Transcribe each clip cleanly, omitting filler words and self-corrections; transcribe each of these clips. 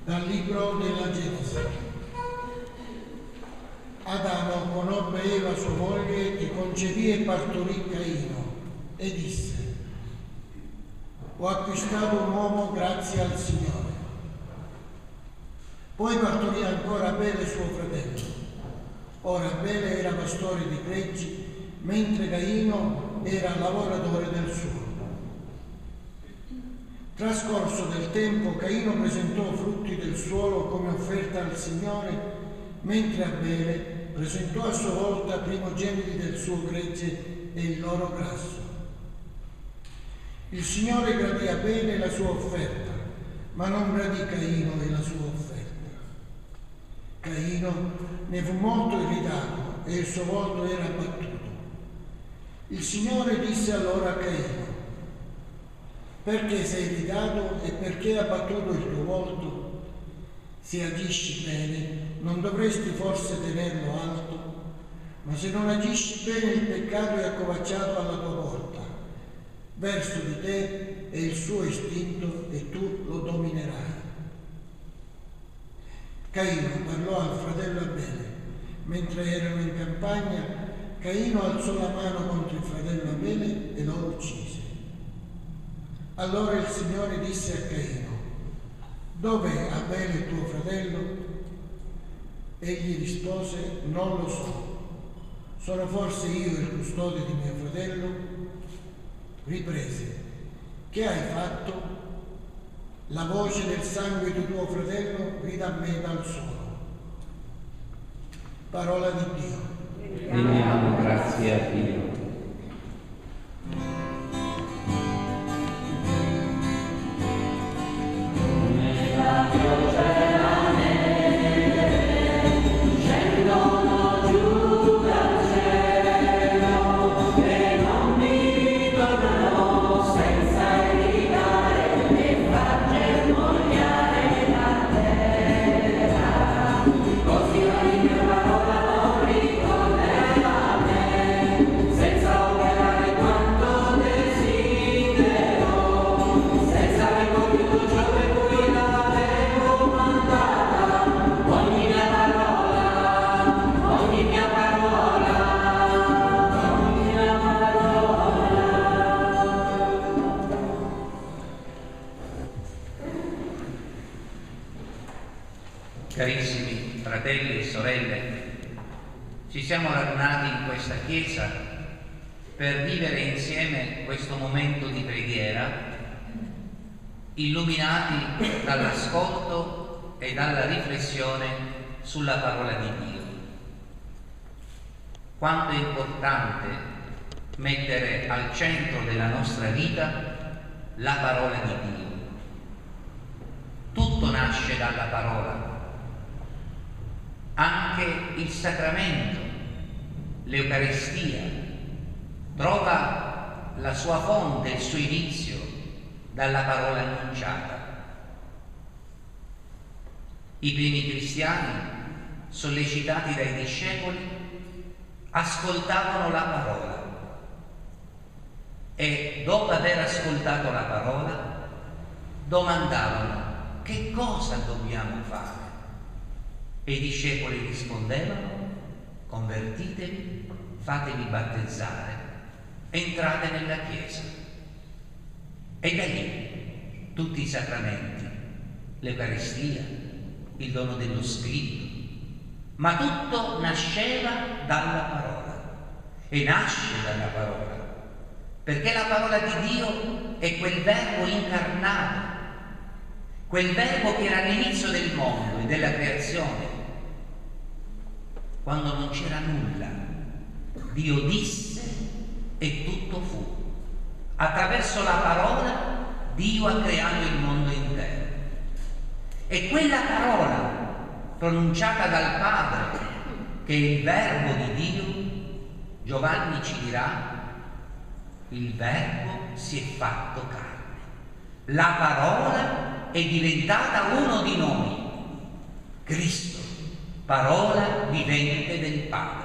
Dal libro della Genesi. Adamo conobbe Eva sua moglie e concepì e partorì Caino e disse: ho acquistato un uomo grazie al Signore. Poi partorì ancora Abele suo fratello. Ora Abele era pastore di greggi, mentre Caino era lavoratore del suolo. Trascorso del tempo, Caino presentò frutti del suolo come offerta al Signore, mentre Abele presentò a sua volta primogeniti del suo gregge e il loro grasso. Il Signore gradì Abele la sua offerta, ma non gradì Caino e la sua offerta. Caino ne fu molto irritato e il suo volto era abbattuto. Il Signore disse allora a Caino: perché sei irritato e perché hai abbattuto il tuo volto? Se agisci bene, non dovresti forse tenerlo alto? Ma se non agisci bene, il peccato è accovacciato alla tua porta. Verso di te è il suo istinto e tu lo dominerai. Caino parlò al fratello Abele. Mentre erano in campagna, Caino alzò la mano contro il fratello Abele e lo uccise. Allora il Signore disse a Caino: dov'è Abele tuo fratello? Egli rispose: non lo so. Sono forse io il custode di mio fratello? Riprese: che hai fatto? La voce del sangue di tuo fratello grida a me dal suolo. Parola di Dio. Rendiamo grazie a Dio. Carissimi fratelli e sorelle, ci siamo radunati in questa chiesa per vivere insieme questo momento di preghiera, illuminati dall'ascolto e dalla riflessione sulla parola di Dio. Quanto è importante mettere al centro della nostra vita la parola di Dio. Tutto nasce dalla parola. Anche il sacramento, l'Eucaristia, trova la sua fonte, il suo inizio dalla parola annunciata. I primi cristiani, sollecitati dai discepoli, ascoltavano la parola e dopo aver ascoltato la parola domandavano: che cosa dobbiamo fare? E i discepoli rispondevano: convertitevi, fatevi battezzare, entrate nella Chiesa. E da lì tutti i sacramenti, l'Eucaristia, il dono dello Spirito, ma tutto nasceva dalla parola e nasce dalla parola, perché la parola di Dio è quel verbo incarnato, quel verbo che era all'inizio del mondo e della creazione. Quando non c'era nulla, Dio disse e tutto fu. Attraverso la parola Dio ha creato il mondo intero. E quella parola pronunciata dal Padre, che è il verbo di Dio, Giovanni ci dirà: il verbo si è fatto carne. La parola è diventata uno di noi, Cristo, parola vivente del Padre.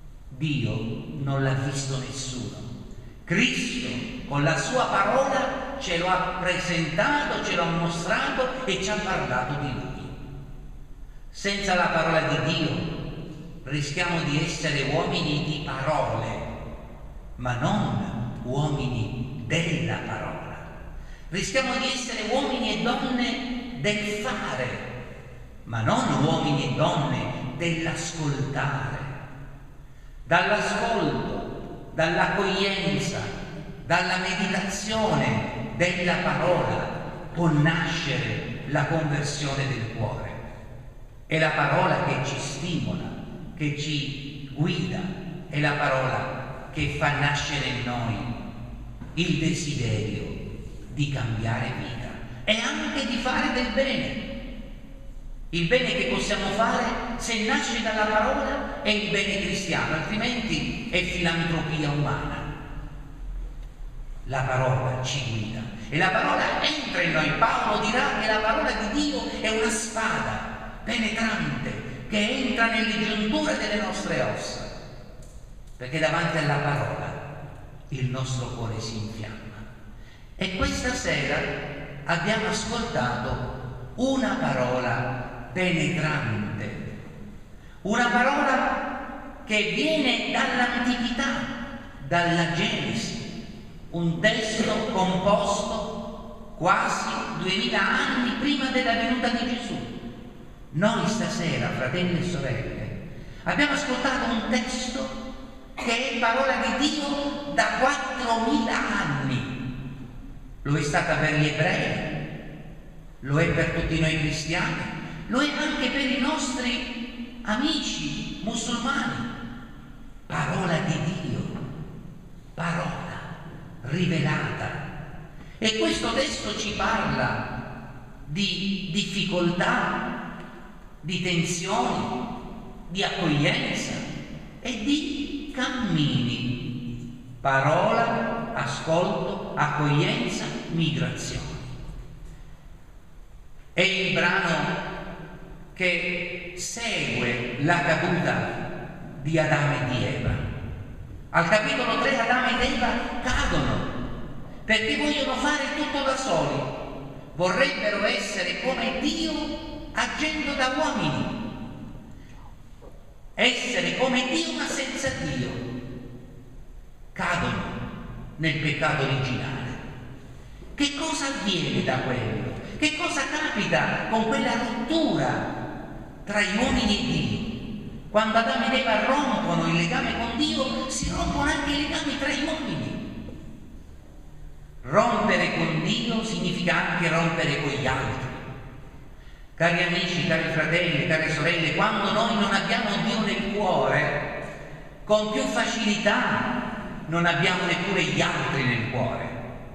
Dio non l'ha visto nessuno. Cristo con la sua parola ce lo ha presentato, ce lo ha mostrato e ci ha parlato di Lui. Senza la parola di Dio rischiamo di essere uomini di parole, ma non uomini della parola. Rischiamo di essere uomini e donne del fare, ma non uomini e donne dell'ascoltare. Dall'ascolto, dall'accoglienza, dalla meditazione della parola può nascere la conversione del cuore. È la parola che ci stimola, che ci guida, è la parola che fa nascere in noi il desiderio di cambiare vita e anche di fare del bene. Il bene che possiamo fare, se nasce dalla parola, è il bene cristiano, altrimenti è filantropia umana. La parola ci guida e la parola entra in noi. Paolo dirà che la parola di Dio è una spada penetrante che entra nelle giunture delle nostre ossa, perché davanti alla parola il nostro cuore si infiamma. E questa sera abbiamo ascoltato una parola penetrante, una parola che viene dall'antichità, dalla Genesi, un testo composto quasi 2000 anni prima della venuta di Gesù. Noi stasera, fratelli e sorelle, abbiamo ascoltato un testo che è parola di Dio da 4000 anni. Lo è stata per gli ebrei, lo è per tutti noi cristiani, lo è anche per i nostri amici musulmani. Parola di Dio, parola rivelata. E questo testo ci parla di difficoltà, di tensioni, di accoglienza e di cammini. Parola, ascolto, accoglienza, migrazione. È il brano che segue la caduta di Adamo e di Eva. Al capitolo 3 Adamo ed Eva cadono perché vogliono fare tutto da soli. Vorrebbero essere come Dio agendo da uomini, essere come Dio ma senza Dio. Cadono nel peccato originale. Che cosa avviene da quello? Che cosa capita con quella rottura tra gli uomini e Dio? Quando Adamo ed Eva rompono il legame con Dio, si rompono anche i legami tra gli uomini. Rompere con Dio significa anche rompere con gli altri. Cari amici, cari fratelli, care sorelle, quando noi non abbiamo Dio nel cuore, con più facilità non abbiamo neppure gli altri nel cuore.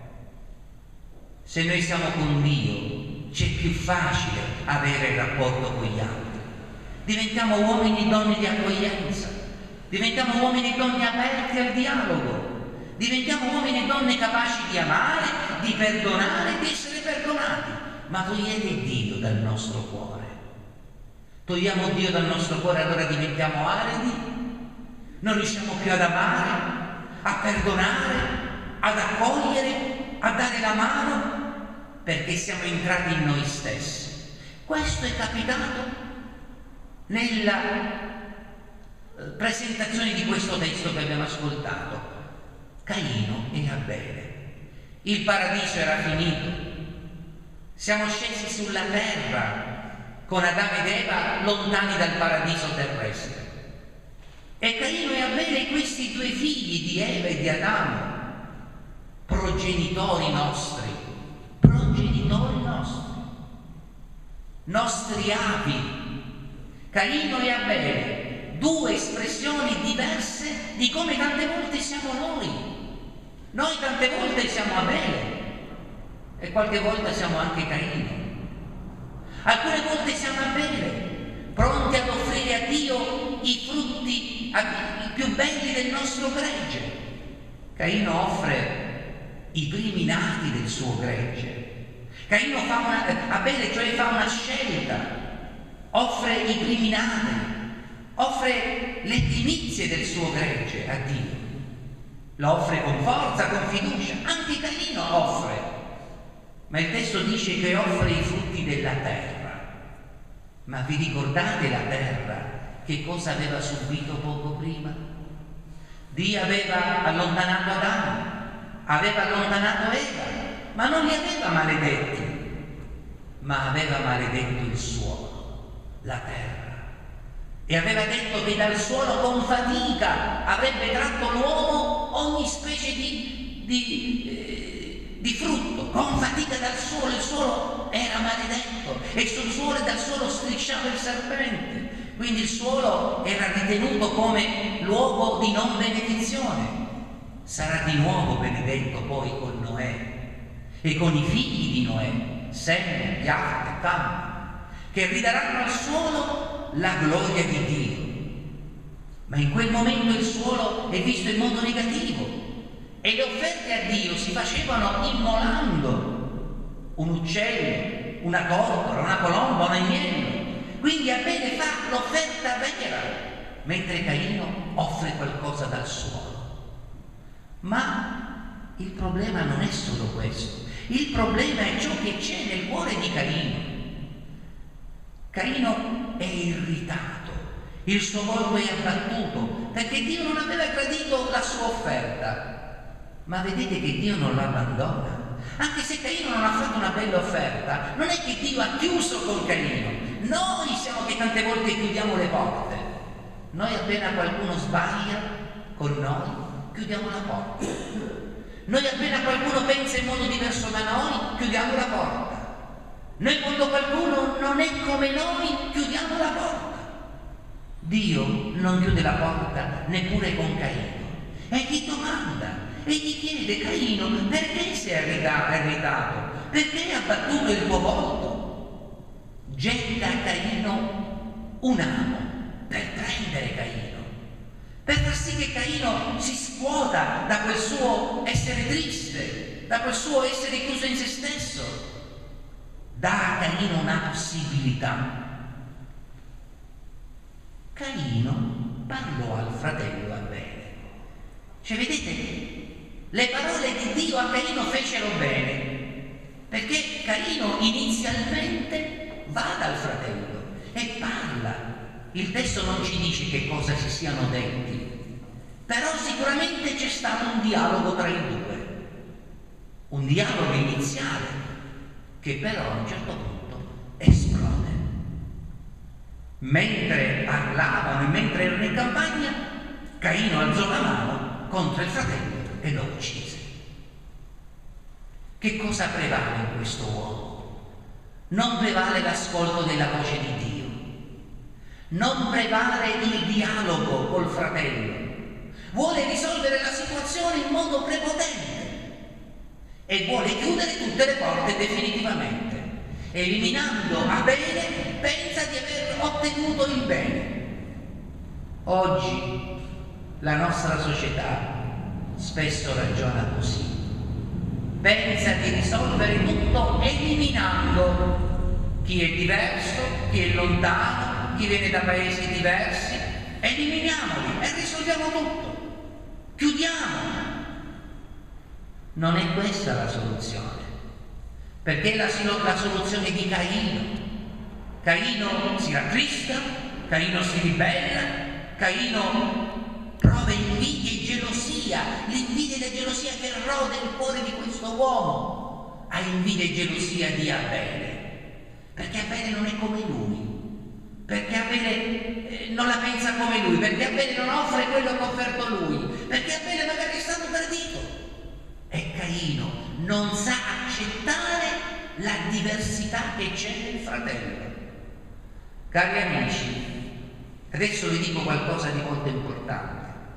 Se noi siamo con Dio, c'è più facile avere il rapporto con gli altri. Diventiamo uomini e donne di accoglienza, diventiamo uomini e donne aperti al dialogo, diventiamo uomini e donne capaci di amare, di perdonare, di essere perdonati. Ma togliete Dio dal nostro cuore. Togliamo Dio dal nostro cuore, allora diventiamo aridi, non riusciamo più ad amare, a perdonare, ad accogliere, a dare la mano, perché siamo entrati in noi stessi. Questo è capitato nella presentazione di questo testo che abbiamo ascoltato. Caino e Abele. Il paradiso era finito. Siamo scesi sulla terra con Adamo ed Eva lontani dal paradiso terrestre. E Caino e Abele, questi due figli di Eva e di Adamo, progenitori nostri, nostri avi. Caino e Abele, due espressioni diverse di come tante volte siamo noi. Noi tante volte siamo Abele e qualche volta siamo anche Caino. Alcune volte siamo Abele, pronti ad offrire a Dio i frutti più belli del nostro gregge. Caino offre i primi nati del suo gregge. Abele cioè fa una scelta, offre i primi nati, offre le primizie del suo gregge a Dio. Lo offre con forza, con fiducia. Anche Caino offre ma il testo dice che offre i frutti della terra. Ma vi ricordate la terra che cosa aveva subito poco prima? Dio aveva allontanato Adamo, aveva allontanato Eva, ma non li aveva maledetti, ma aveva maledetto il suolo, la terra, e aveva detto che dal suolo con fatica avrebbe tratto l'uomo ogni specie di frutto, con fatica dal suolo. Il suolo era maledetto e sul suolo e dal suolo strisciava il serpente. Quindi il suolo era ritenuto come luogo di non benedizione. Sarà di nuovo benedetto poi con Noè e con i figli di Noè, Sem, Jafet e Cam, che ridaranno al suolo la gloria di Dio. Ma in quel momento il suolo è visto in modo negativo e le offerte a Dio si facevano immolando un uccello, una tortora, una colomba, un agnello. Quindi Abele fa l'offerta vera, mentre Caino offre qualcosa dal suolo. Ma il problema non è solo questo, il problema è ciò che c'è nel cuore di Caino. Caino è irritato, il suo volto è abbattuto, perché Dio non aveva gradito la sua offerta. Ma vedete che Dio non lo abbandona. Anche se Caino non ha fatto una bella offerta, non è che Dio ha chiuso con Caino. Noi siamo che tante volte chiudiamo le porte. Noi appena qualcuno sbaglia con noi, chiudiamo la porta. Noi appena qualcuno pensa in modo diverso da noi, chiudiamo la porta. Noi quando qualcuno non è come noi, chiudiamo la porta. Dio non chiude la porta neppure con Caino. E gli domanda, e gli chiede: Caino, perché sei irritato? Perché hai abbattuto il tuo volto? Getta a Caino un amo per prendere Caino, per far sì che Caino si scuota da quel suo essere triste, da quel suo essere chiuso in se stesso. Dà a Caino una possibilità. Caino parlò al fratello Abele. Cioè, vedete, le parole di Dio a Caino fecero bene, perché Caino inizialmente va dal fratello e parla. Il testo non ci dice che cosa si siano detti, però sicuramente c'è stato un dialogo tra i due, un dialogo iniziale che però a un certo punto esplode. Mentre parlavano e mentre erano in campagna, Caino alzò la mano contro il fratello e lo uccise. Che cosa prevale in questo uomo? Non prevale l'ascolto della voce di Dio, non prevale il dialogo col fratello. Vuole risolvere la situazione in modo prepotente e vuole chiudere tutte le porte definitivamente. Eliminando Abele pensa di aver ottenuto il bene. Oggi la nostra società spesso ragiona così. Pensa di risolvere tutto eliminando chi è diverso, chi è lontano, chi viene da paesi diversi. Eliminiamoli e risolviamo tutto. Chiudiamo. Non è questa la soluzione, perché è la soluzione di Caino. Caino si rattrista, Caino si ribella, Caino prova invidia e gelosia, l'invidia e la gelosia che rode il cuore di questo uomo. Ha invidia e gelosia di Abele, perché Abele non è come lui, perché Abele non la pensa come lui, perché Abele non offre quello che ha offerto lui, perché Abele magari è stato tradito. E Caino non sa accettare la diversità che c'è nel fratello. Cari amici, adesso vi dico qualcosa di molto importante.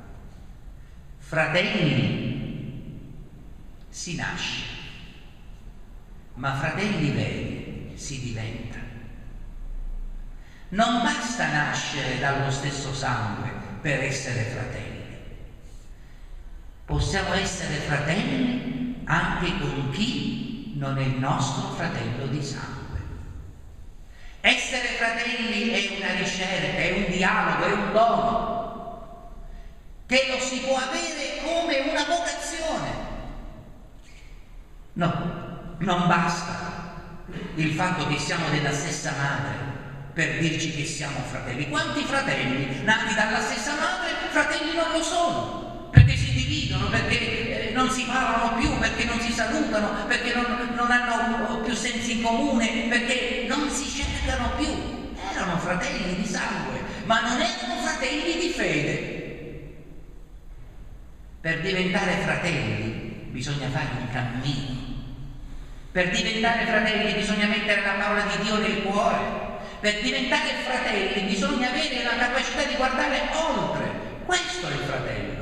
Fratelli si nasce, ma fratelli veri si diventa. Non basta nascere dallo stesso sangue per essere fratelli. Possiamo essere fratelli anche con chi non è il nostro fratello di sangue. Essere fratelli è una ricerca, è un dialogo, è un dono che lo si può avere come una vocazione. No, Non basta il fatto che siamo della stessa madre per dirci che siamo fratelli. Quanti fratelli nati dalla stessa madre fratelli non lo sono? Perché si dividono, perché non si parlano più, perché non si salutano, perché non hanno più sensi in comune, perché non si cercano più. Erano fratelli di sangue, ma non erano fratelli di fede. Per diventare fratelli bisogna fare un cammino. Per diventare fratelli bisogna mettere la parola di Dio nel cuore. Per diventare fratelli bisogna avere la capacità di guardare oltre. Questo è il fratello.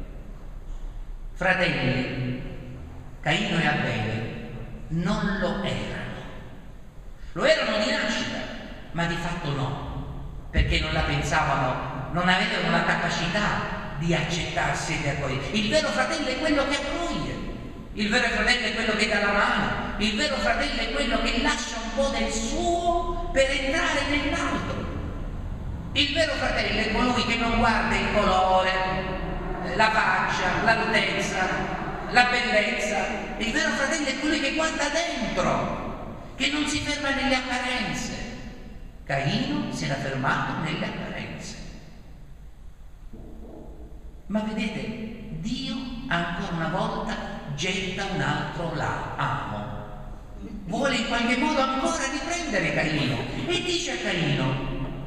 Fratelli, Caino e Abele non lo erano. Lo erano di nascita, ma di fatto no, perché non la pensavano, non avevano la capacità di accettarsi e di accogliere. Il vero fratello è quello che accoglie, il vero fratello è quello che dà la mano, il vero fratello è quello che lascia un po' del suo per entrare nell'altro. Il vero fratello è colui che non guarda il colore, la faccia, l'altezza, la bellezza. Il vero fratello è colui che guarda dentro, che non si ferma nelle apparenze. Caino si era fermato nelle apparenze. Ma vedete, Dio ancora una volta getta un altro amo. Vuole in qualche modo ancora riprendere Caino e dice a Caino: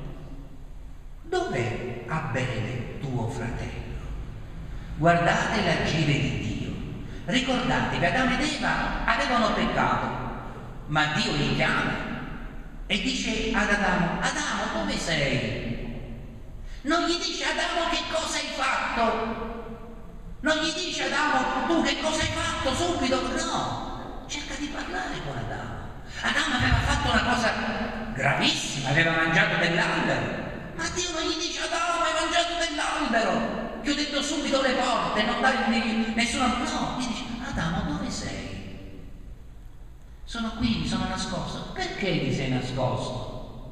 dov'è Abele tuo fratello? Guardate l'agire di Dio. Ricordate che Adamo ed Eva avevano peccato, ma Dio li chiama e dice ad Adamo: Adamo, dove sei? Non gli dice: Adamo, che cosa hai fatto? Non gli dice: Adamo, tu che cosa hai fatto subito? No, cerca di parlare con Adamo. Adamo aveva fatto una cosa gravissima, aveva mangiato dell'albero, ma Dio non gli dice: Adamo, hai mangiato dell'albero, chiudendo subito le porte, non dargli nessuno. No, gli dice: Adamo, dove sei? Sono qui, mi sono nascosto. Perché ti sei nascosto?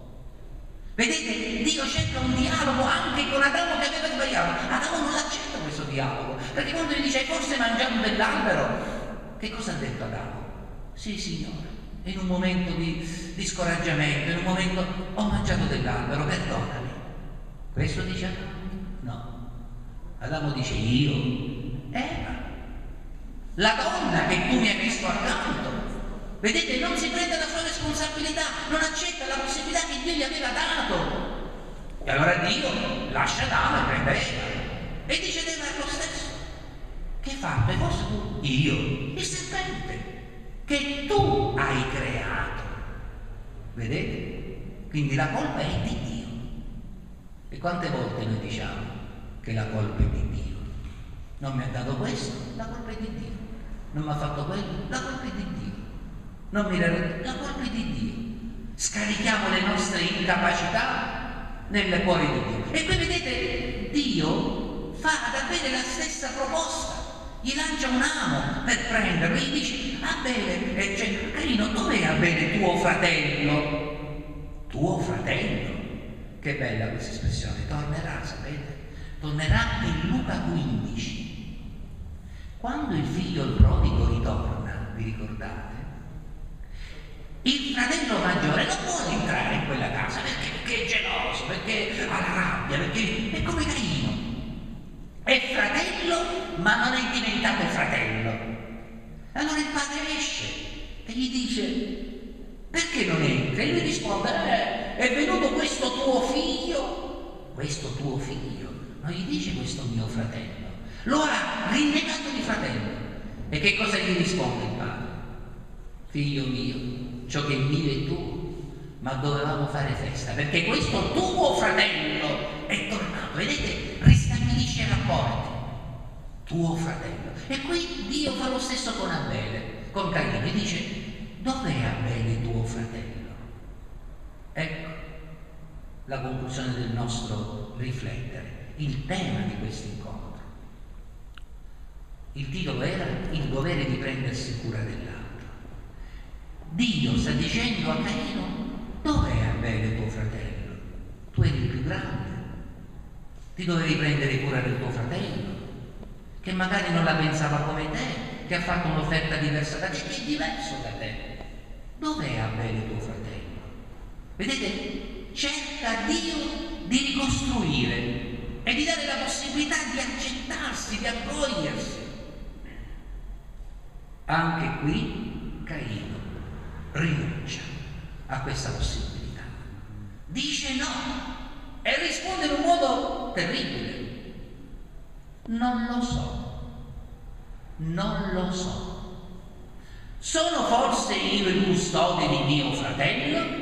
Vedete, Dio cerca un dialogo anche con Adamo che aveva sbagliato. Adamo non l'accetta questo dialogo, perché quando gli dice: hai forse mangiato dell'albero? Che cosa ha detto Adamo? Sì, Signore, in un momento di scoraggiamento, in un momento ho mangiato dell'albero, perdonami. Questo dice Adamo? No. Adamo dice: io, Eva, la donna che tu mi hai messo accanto. Vedete, non si prende la sua responsabilità, non accetta la possibilità che Dio gli aveva dato. E allora Dio lascia Adamo e prende Eva e dice ad Eva lo stesso: che hai fatto? E forse tu? Io, il serpente che tu hai creato. Vedete? Quindi la colpa è di Dio. E quante volte noi diciamo che la colpa è di Dio? Non mi ha dato questo, la colpa è di Dio. Non mi ha fatto quello, la colpa è di Dio. Non mi la colpa è di Dio. Scarichiamo le nostre incapacità nel cuore di Dio. E poi vedete, Dio fa ad Abele la stessa proposta. Gli lancia un amo per prenderlo. Gli dice: Abele, cioè, Caino, dov'è Abele tuo fratello? Tuo fratello? Che bella questa espressione. Tornerà, sapete? Tornerà in Luca 15. Quando il figlio il prodigo ritorna, vi ricordate? Il fratello maggiore non vuole entrare in quella casa perché è geloso, perché ha la rabbia, perché è come Caino. È fratello, ma non è diventato fratello. Allora il padre esce e gli dice: perché non entri? E lui risponde: è venuto questo tuo figlio. Questo tuo figlio non gli dice questo mio fratello, lo ha rinnegato di fratello. E che cosa gli risponde il padre? Figlio mio, ciò che è mio è tuo, ma dovevamo fare festa perché questo tuo fratello è tornato. Vedete, ristabilisce i rapporti. Tuo fratello. E qui Dio fa lo stesso con Abele, con Caino, e dice: dov'è Abele tuo fratello? Ecco la conclusione del nostro riflettere, il tema di questo incontro. Il titolo era il dovere di prendersi cura dell'altro. Dio sta dicendo a Caino: dov'è Abele tuo fratello? Tu eri il più grande, ti dovevi prendere cura del tuo fratello, che magari non la pensava come te, che ha fatto un'offerta diversa da te, che è diverso da te. Dov'è Abele tuo fratello? Vedete? Cerca Dio di ricostruire e di dare la possibilità di accettarsi, di accogliersi. Anche qui Caino rinuncia a questa possibilità. Dice no e risponde in un modo terribile. Non lo so. Non lo so. Sono forse io il custode di mio fratello?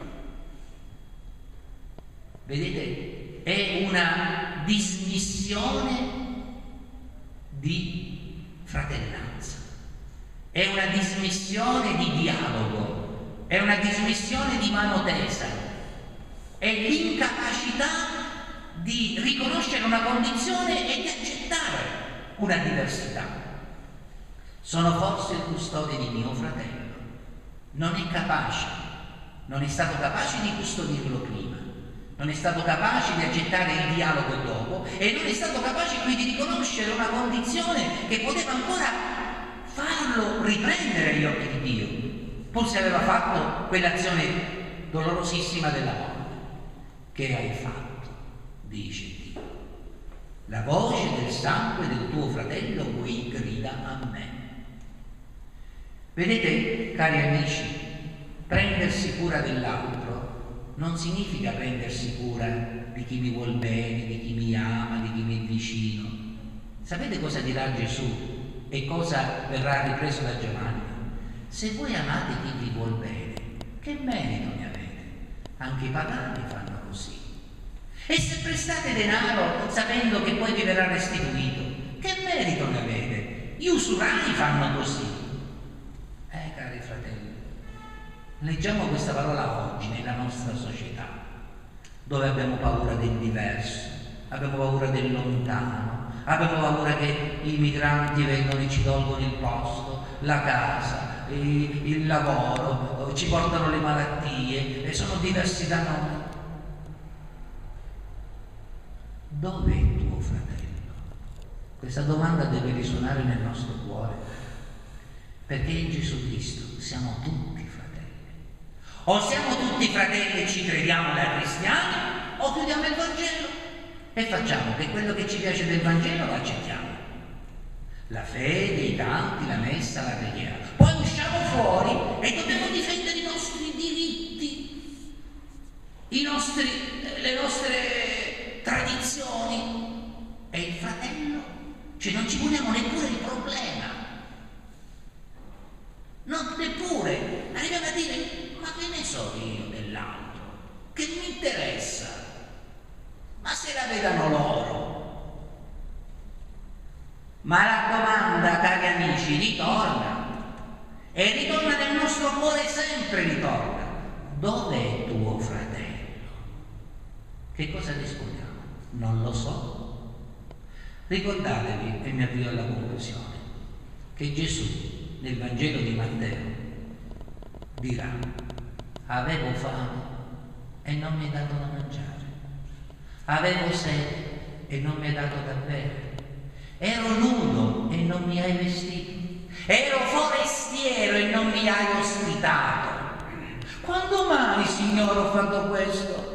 Vedete? È una dismissione di fratellanza, è una dismissione di dialogo, è una dismissione di mano tesa, è l'incapacità di riconoscere una condizione e di accettare una diversità. Sono forse il custode di mio fratello. Non è capace, non è stato capace di custodirlo prima, non è stato capace di accettare il dialogo dopo e non è stato capace qui di riconoscere una condizione che poteva ancora farlo riprendere agli occhi di Dio, pur se aveva fatto quell'azione dolorosissima della morte. Che hai fatto? Dice Dio. La voce del sangue del tuo fratello qui grida a me. Vedete, cari amici, prendersi cura dell'altro non significa prendersi cura di chi mi vuol bene, di chi mi ama, di chi mi è vicino. Sapete cosa dirà Gesù e cosa verrà ripreso da Giovanni? Se voi amate chi vi vuol bene, che merito ne avete? Anche i pagani fanno così. E se prestate denaro sapendo che poi vi verrà restituito, che merito ne avete? Gli usurai fanno così. Cari fratelli, leggiamo questa parola oggi nella nostra società, dove abbiamo paura del diverso, abbiamo paura del lontano, abbiamo paura che i migranti vengono e ci tolgono il posto, la casa, il lavoro, ci portano le malattie e sono diversi da noi. Dov'è tuo fratello? Questa domanda deve risuonare nel nostro cuore, perché in Gesù Cristo siamo tutti fratelli. O siamo tutti fratelli e ci crediamo da cristiani, o chiudiamo il Vangelo e facciamo che quello che ci piace del Vangelo lo accettiamo. La fede, i canti, la messa, la preghiera. Poi usciamo fuori e dobbiamo difendere i nostri diritti, le nostre tradizioni. E il fratello, cioè non ci poniamo neppure il problema. Non neppure. Arriviamo a dire, ma che ne so io dell'altro? Che mi interessa? Ma se la vedano loro. Ma la domanda, cari amici, ritorna. E ritorna nel nostro cuore, sempre ritorna. Dov'è tuo fratello? Che cosa rispondiamo? Non lo so. Ricordatevi, e mi avvio alla conclusione, che Gesù nel Vangelo di Matteo dirà: avevo fame e non mi hai dato da mangiare, avevo sete e non mi hai dato da bere, ero nudo e non mi hai vestito, ero forestiero e non mi hai ospitato. Quando mai, Signore, ho fatto questo?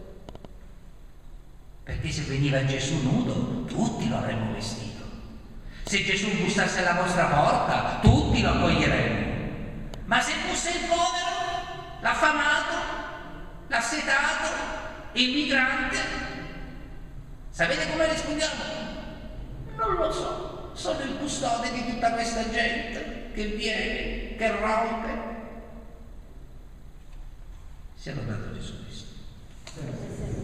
Perché se veniva Gesù nudo, tutti lo avremmo vestito. Se Gesù bussasse alla vostra porta, tutti lo accoglieremmo. Ma se fosse il povero, l'affamato, l'assetato, il migrante, sapete come rispondiamo? Non lo so, sono il custode di tutta questa gente che viene, che rompe. Sia lodato Gesù Cristo.